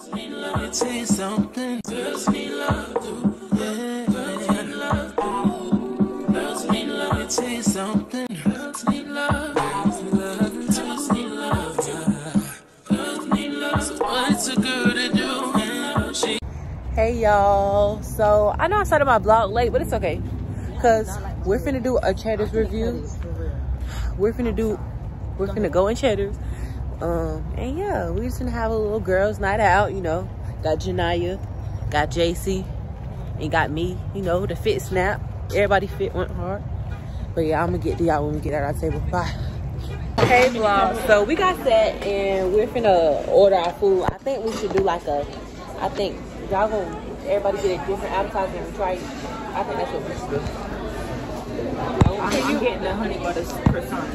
Let me tell you something. Girls need love too. Yeah. Girls need love too. Girls need love. Let me tell you something. Girls need love. Girls need love. Girls need love. Girls need love. So what's a girl to do? Hey y'all, so I know I started my vlog late, but it's okay because we're finna do a Cheddar's review. We're finna go in Cheddar's, and yeah, we just gonna have a little girls night out, you know. Got Janaya, got JC, and got me, you know, the fit snap. Everybody fit went hard, but yeah, I'm gonna get to y'all when we get at our table. Bye. Hey vlog, so we got set and we're finna order our food. I think we should do like a, y'all gonna everybody get a different appetizer and try it. I think that's what we should do. I'm getting the honey butter croissant.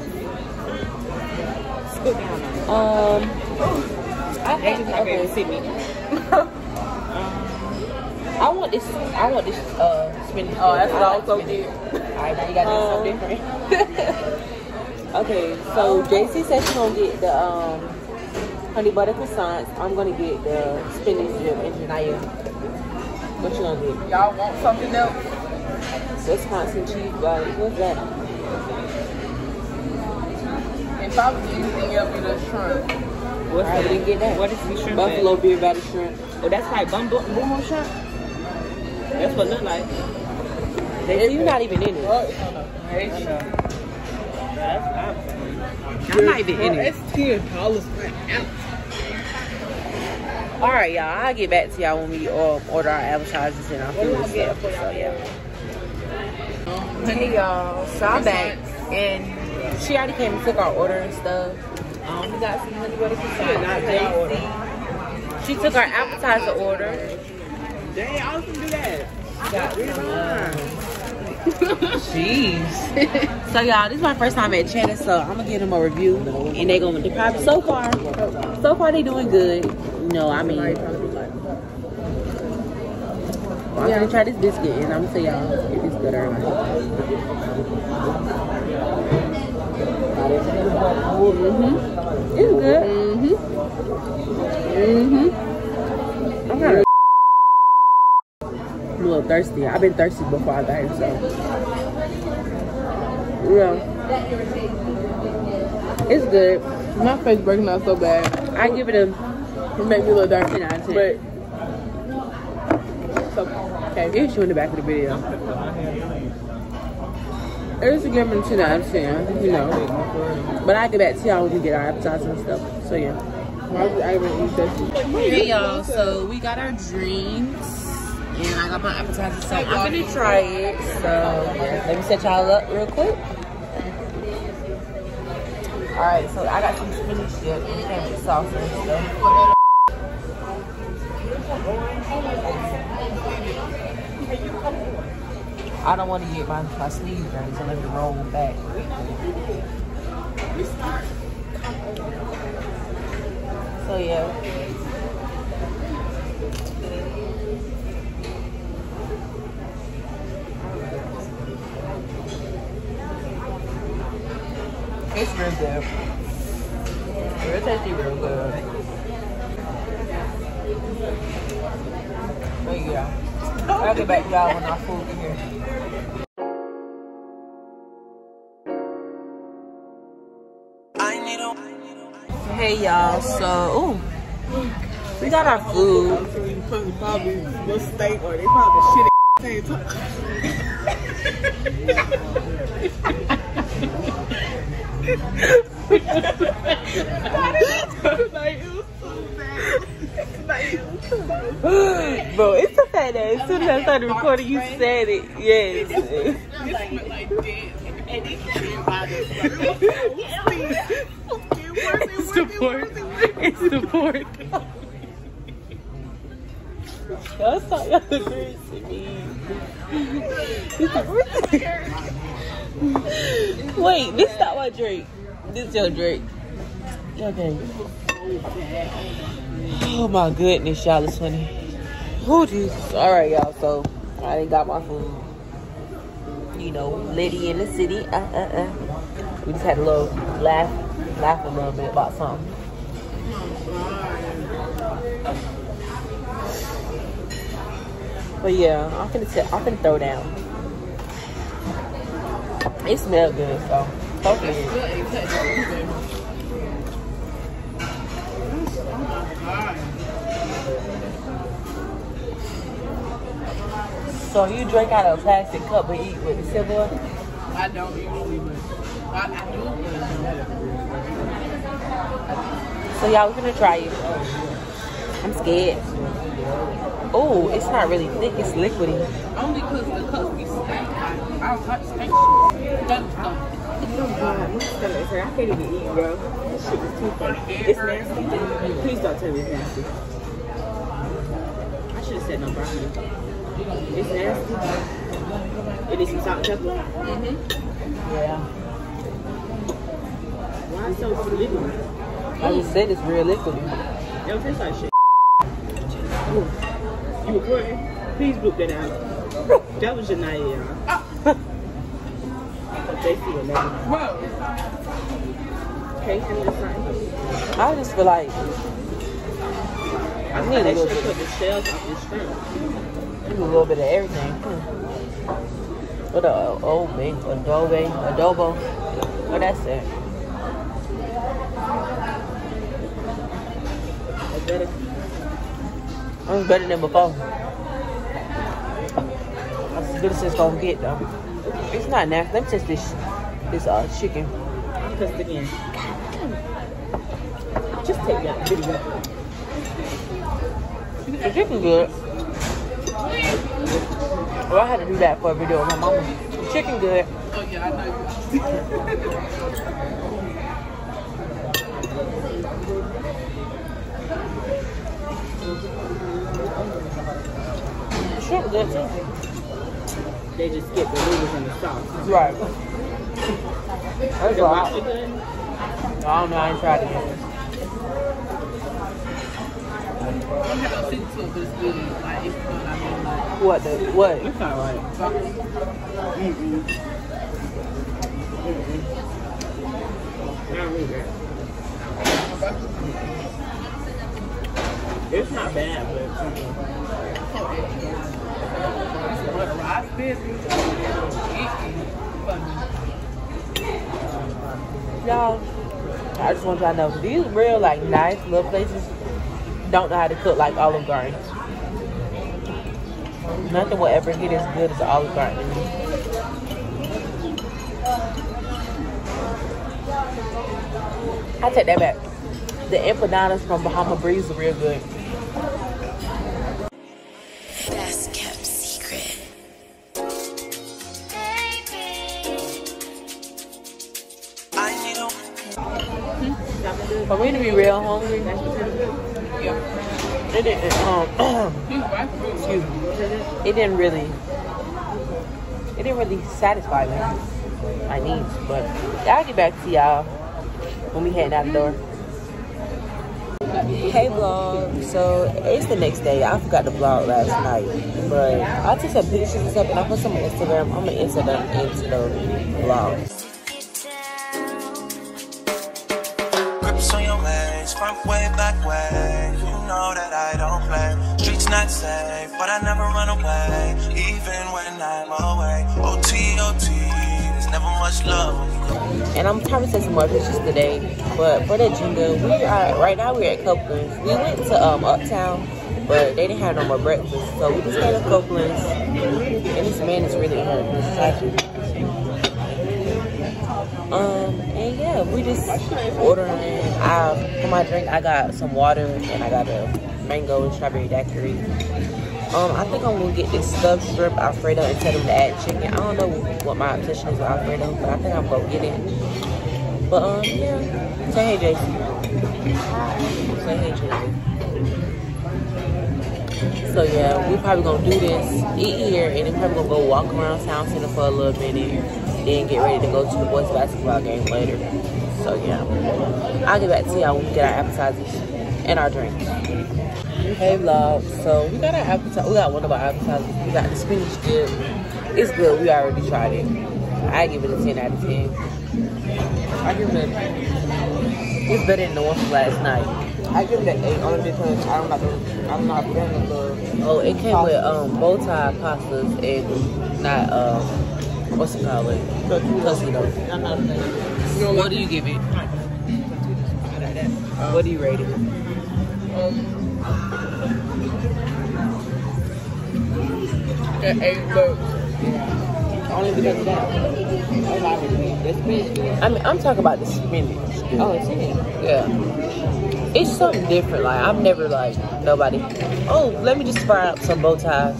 Scoot down. I think okay. See me. I want this spinach. Oh, that's what I also did. Alright, now you gotta do something different. Okay, so JC said she's gonna get the honey butter croissants. I'm gonna get the spinach dip and Janaya. What you gonna get? Y'all want something else? Wisconsin cheese butter. What's that? If I was anything else, it'd be shrimp. What's that? We didn't get that. What is the shrimp? Buffalo beer batter shrimp. Oh, that's like bumbo shrimp? That's what it look like. You're not even in it. I'm not even in it. It's $10 per ounce. Alright, y'all. I'll get back to y'all when we order our appetizers and our food and stuff. So, yeah. Hey, y'all. So, I'm back. And she already came and took our order and stuff. We got some honey butter croissants. She took our appetizer order. Dang, I was gonna do that. Got jeez. So y'all, this is my first time at Cheddar, so I'm gonna give them a review, and they probably so far they doing good. You know, I mean, I'm gonna try this biscuit, and I'm gonna tell y'all if it's good or not. It's good. I'm kind of a little thirsty. I've been thirsty before I got here, so yeah, it's good. My face breaking out so bad. I give it a. It made me a little dirty, but it's okay. It's you in the back of the video. It's a give it a 10 out of 10, you know. But I get back to y'all when we get our appetizers and stuff. So yeah. Hey y'all, so we got our drinks. And I got my appetizer, so I'm gonna try it. So let me set y'all up real quick. Alright, so I got some spinach dip and it came with sauce and stuff. I don't want to get my sleeves dirty, so let me roll back. So yeah. It's real good. Real tasty, real good. But yeah, I'll get back to y'all when our food is here. Hey y'all, so we got our food. Probably no steak or they probably shit at Bro, it's the fact that as soon as I started recording, you said it. Yes. It's support. Y'all thought y'all agreed to me. Wait, this not my drink. This is your drink. Okay. Oh my goodness, y'all, it's funny. Oh Jesus. Alright, y'all, so I done got my food. You know, Liddy in the city. We just had a little laugh a little bit about something. But yeah, I'm finna throw down. It smells good, so hopefully. So you drink out of a plastic cup but eat with the silver? I don't usually, but I do. So y'all, we're gonna try it. I'm scared. Oh, it's not really thick, it's liquidy. Only because the cups be stank. I don't like stank shit. That's stuff. I can't even eat, bro. This shit is too funny. It's nasty. Please don't tell me it's nasty. I should have said no broccoli. It's nasty. It needs some salt and pepper. Yeah. Why is it so liquidy? I just said it's real liquidy. It don't taste like shit. Ooh. You recording? Please bloop that out. That was Janaya, y'all. They see it now. Whoa. Okay, hand me the sign. I just feel like I need need a they little should bit. put the shells off your shrimp. A little bit of everything. What a adobo. What that's it? That's better. It's better than before. That's as good as it's gonna get though. It's not nasty. Let me test this chicken. I'll test again. Just take that video. The chicken good. Well, I had to do that for a video with my mama. The chicken good. Oh, yeah, I know you. The shrimp good too. They just skip the noodles and the sauce. Right. That's The all. broccoli good? I don't know. I ain't tried it yet. I'm not gonna stick to it, but it's good. Like, it's good. I mean, like, What? It's alright. Not really bad. It's not bad, but but rice business, Y'all, I just want y'all to know these real like nice little places don't know how to cook like Olive Garden. Nothing will ever get as good as Olive Garden. I take that back. The empanadas from Bahama Breeze are real good. Best kept secret. For me to be real hungry, it didn't, excuse me, it didn't really satisfy me, my needs. But I'll get back to y'all when we heading out the door. Hey vlog, so it's the next day. I forgot to vlog last night, but I took some pictures and stuff and I put some on Instagram. I'm gonna insert them into the vlog. Grips on your ways, front way, back way. You know that I don't play. Streets not safe, but I never run away, even when I'm away. OT, there's never much love. And I'm trying to take some more pictures today, but for that Jenga, right now we're at Copeland's. We went to Uptown, but they didn't have no more breakfast, so we just came to Copeland's. And this man is really hurt. And yeah, we just ordering. For my drink, I got some water and I got a mango and strawberry daiquiri. I think I'm gonna get this stuffed shrimp Alfredo and tell them to add chicken. I don't know what my obsession is with Alfredo, but I think I'm gonna get it. But yeah. Say hey, Jason. Say hey, Jason. So yeah, we probably gonna do this, eat here, and then probably gonna go walk around Town Center for a little minute, then get ready to go to the boys' basketball game later. So yeah, I'll get back to y'all when we get our appetizers and our drinks. Hey vlog, so we got our appetizer. We got one of our appetizers. We got the spinach dip. It's good. We already tried it. I give it a 10 out of 10. I give it. It's better than the one from last night. I give it an 8 only because I'm not a fan of the. Oh, it came with bow tie pastas and not what's it called? Tostitos. I'm not a fan. What do you give it? What do you rate it? An 8 bucks. Only because of that. I mean, I'm talking about the spinach. Oh, it's in. Yeah. It's something different. Like, I've never, like, nobody, oh, let me just fry up some bow ties.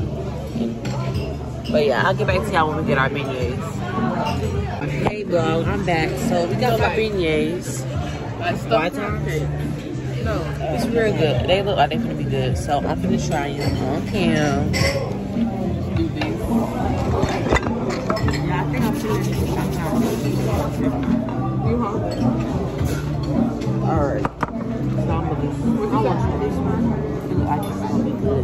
But yeah, I'll get back to y'all when we get our beignets. Hey, vlog, I'm back. So, we got our beignets. Why time? No. It's real good. They look like they're gonna be good. So, I'm gonna try them on cam. Do this. Yeah, I think I'm feeling it sometimes. You hungry? Alright. So I'm gonna do this one. I think it's gonna be good.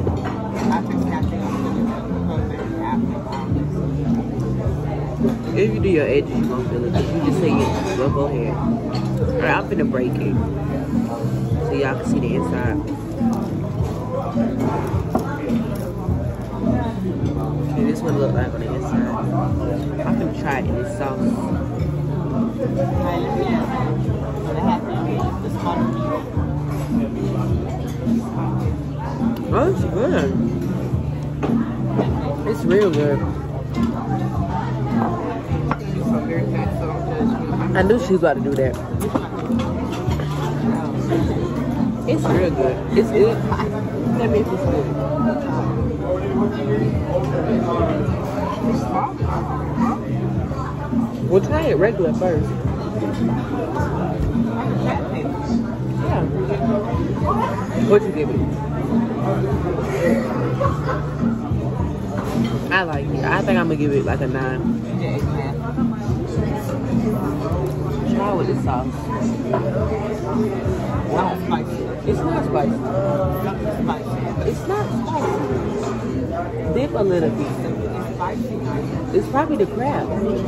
If you do your edges, you gonna feel it. If you just say yes, well, go ahead. Alright, I'm finna break it. So y'all can see the inside. Okay, this one look like on the inside. I'm gonna try it in this sauce. Oh, it's good. It's real good. I knew she was about to do that. It's real good. It's good. That means it's good. We'll try it regular first. Yeah. What you give it? I like it. I think I'm gonna give it like a 9. Try with this sauce. Wow, spicy. It's not spicy. It's not spicy. Dip a little bit. It's spicy. It's probably the crab.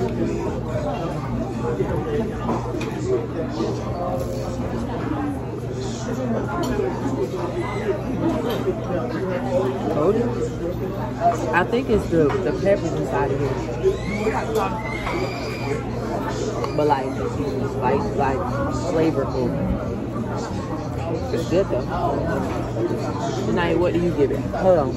Told you. I think it's the peppers inside of here. But like flavorful. It's good though. Tonight, what do you give it? Hold on.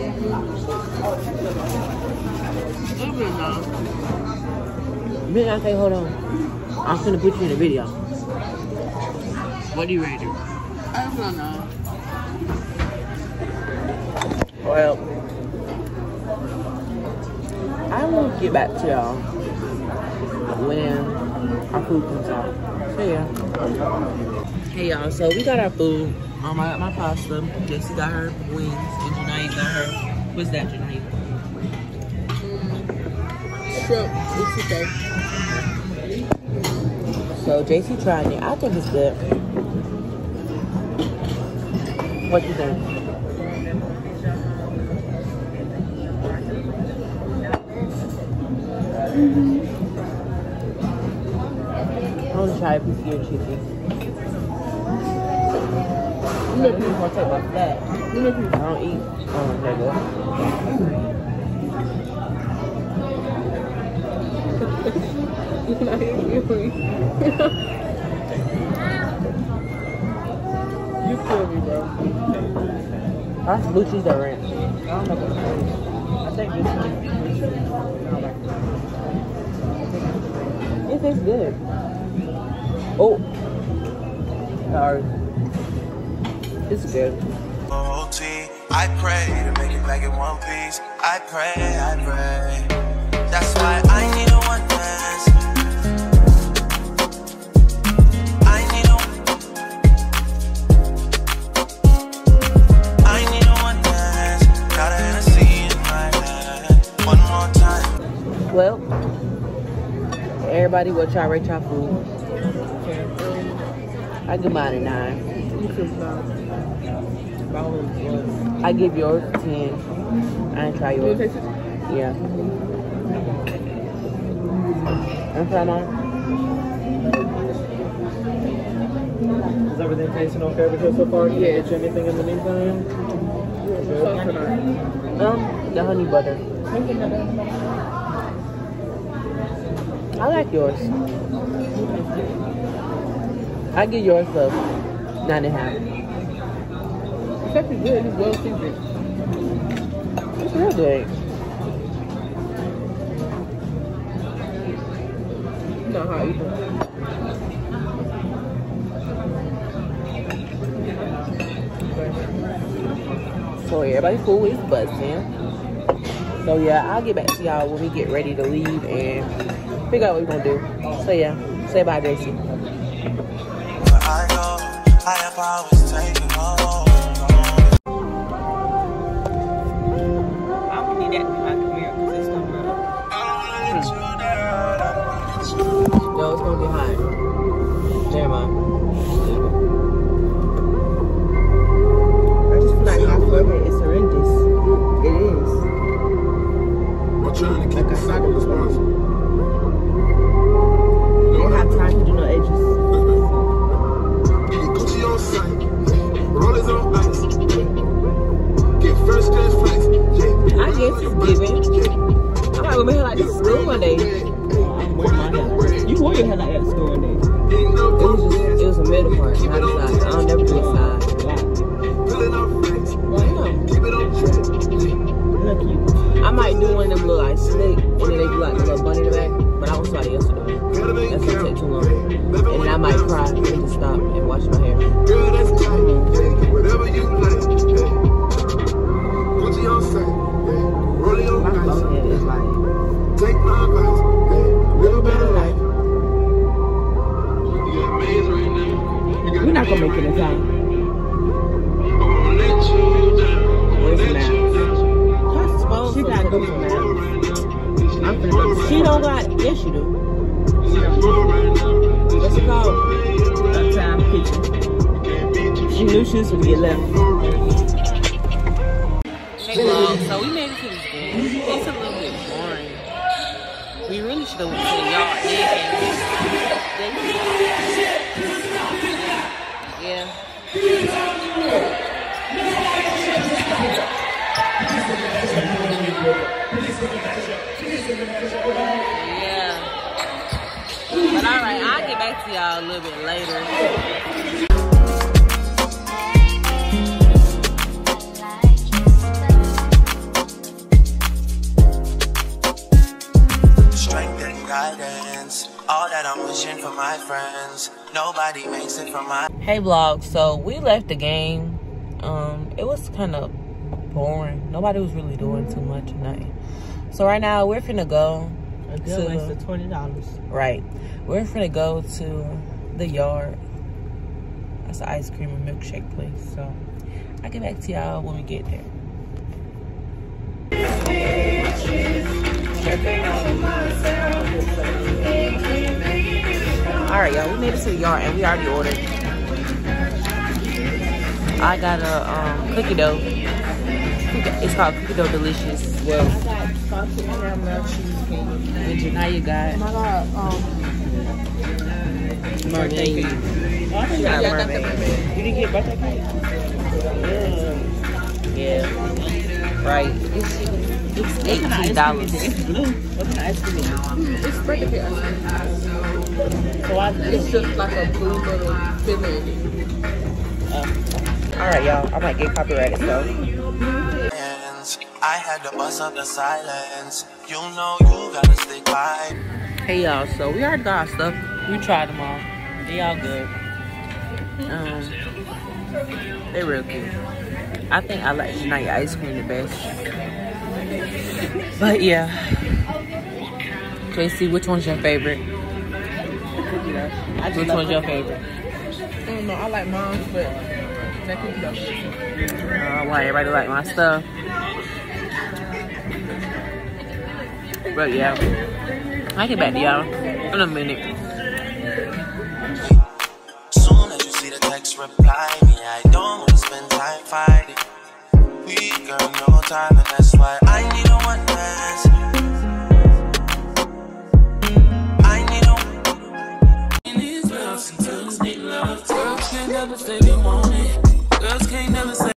Didn't I say hold on? I'm gonna put you in a video. What do you rate it? I don't know. Well, I will get back to y'all when our food comes out. So yeah. Hey y'all, so we got our food. I got my pasta. Jessie got her wings. And Janae got her. What's that, Janae? Shrimp. It's okay. So JC trying it. I think it's good. What you think? I want to try a piece of your chicken. I'm gonna take my fat. I don't eat. Oh, there you go. You kill me, bro. That's blue cheese or ranch. I don't know what it is. I think this one. It tastes good. Oh. Sorry. It's good. I pray to make it back in one piece. I pray. That's why I need a one dance. I need a one dance. Got a Hennessy in my hand. One more time. Well, everybody, what y'all rate y'all food? I give mine a 9. I give yours a 10. I ain't try yours. Yeah. I'm trying mine. Is everything tasting okay with you so far? Yeah. Did you anything in the meantime? The honey butter. I like yours. I give yours a 9.5. It's actually good. It's well seasoned. It's real good. Not hot either. So everybody food is buzzing. So yeah, I'll get back to y'all when we get ready to leave and figure out what we're gonna do. So yeah, say bye, Gracie. Where I go, higher powers take me home. I don't need that to be my career because it's coming up. No, it's gonna be hot. Jeremiah. I just feel like my forehead is horrendous. It is. I'm trying to keep the cycle responsible. You don't have time to do no edges. Gucci on sight, rollers on ice. Get first class flights. I guess it's giving. I might wear my hair like this to school one day. I'm wearing my hair. You wore your hair like that at school one day. It was a middle part, not a side. I don't never do a side. Look you. I might do one of them little like slick, and then they do like a little bunny in the back. But I want somebody else to do it. That's gonna take too long. And then I might cry and just stop and wash my hair. Girl, that's tight. Whatever you like. Gucci on sight. Rolling on My ice. forehead is like, Take my advice. Live a better life. You got maze right now. we're not gonna make it in time. I'm gonna let you down. Where's the map? She gotta go for maps. I'm finna go. She don't got, yes you do. What's it called? Uptown Kitchen. She knew she was gonna get left. Hey vlog, so we made it to this game. It's a little bit boring. We really should have went to the yard. Yeah. Yeah. But alright, I'll get back to y'all a little bit later. Strength and guidance, all that I'm wishing for my friends. Nobody makes it from my. Hey vlog, so we left the game. It was kind of boring. Nobody was really doing too much tonight. So right now we're finna go A good waste of $20. right. We're finna go to the yard. That's an ice cream and milkshake place. So I'll get back to y'all when we get there. Alright y'all, we made it to the yard and we already ordered. I got a cookie dough. It's called Cookie Dough Delicious. Well, I got sausage caramel cheesecake. and Janaya got And I got mermaid. She got yeah, I got the mermaid. mermaid. You didn't get birthday cake? Yeah. Right. It's $18. It's blue. What kind of ice cream is it? It's birthday cake ice cream. So It's just like a blue little filling. Alright, y'all. I might get copyrighted, so. I had to bust up the silence. You know you gotta stick by. Hey, y'all. So, we already got our stuff. We tried them all. They all good. They're real good. I think I like Janaya ice cream the best. But, yeah. JC, which one's your favorite? Which one's your favorite? I don't know. I like mine, but that cookie dough. Why everybody like my stuff? But yeah, I'll get back to y'all in a minute. Soon as you see the text, reply me. I don't wanna spend time fighting. We got no time, and that's why I need a one dance. I need a. can't never say they want it. Girls can't never say